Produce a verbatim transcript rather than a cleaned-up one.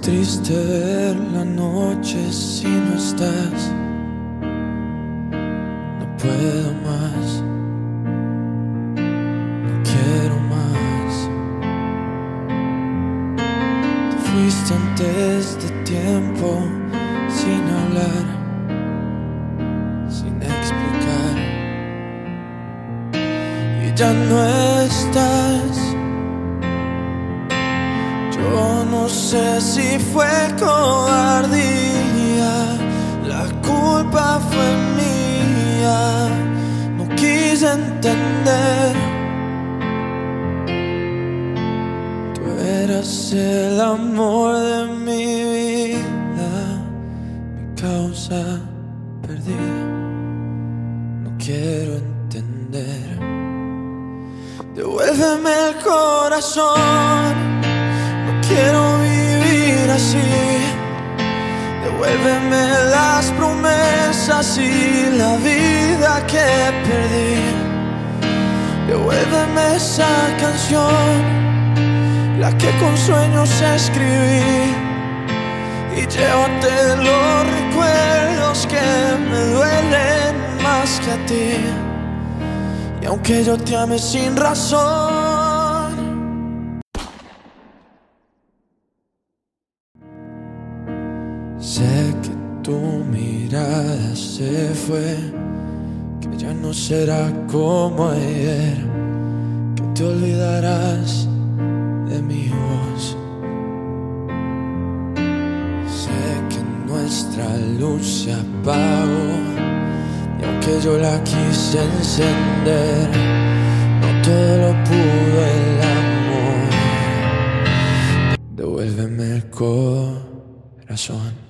triste ver la noche si no estás. No puedo más, no quiero más. Te fuiste antes de tiempo, sin hablar, sin explicar. Y ya no estás. Yo no sé si fue cobardía, la culpa fue mía. No quise entender. Tú eras el amor de mi vida, mi causa perdida. No quiero entender. Devuélveme el corazón. Quiero vivir así. Devuélveme las promesas y la vida que perdí. Devuélveme esa canción, la que con sueños escribí. Y llévate los recuerdos que me duelen más que a ti. Y aunque yo te ame sin razón, sé que tu mirada se fue, que ya no será como ayer, que te olvidarás de mi voz. Sé que nuestra luz se apagó, y aunque yo la quise encender, no todo lo pudo el amor. Devuélveme el corazón.